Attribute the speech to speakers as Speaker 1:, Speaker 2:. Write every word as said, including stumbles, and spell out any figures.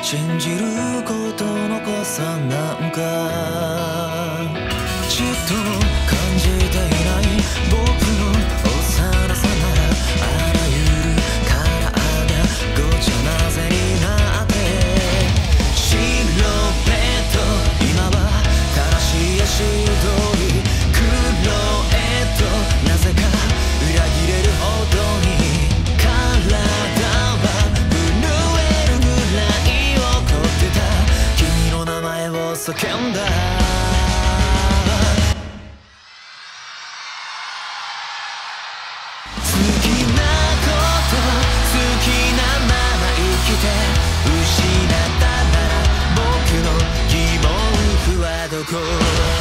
Speaker 1: 信じることの濃さなんかちっとも感じていない僕の幼さならあらゆる殻がごちゃ混ぜになって白目と今は正しい足取り黒へとなぜか裏切れるほどに体は震えるぐらい怒ってた君の名前を叫んだ好きなこと好きなまま生きて失ったなら僕の疑問符はどこ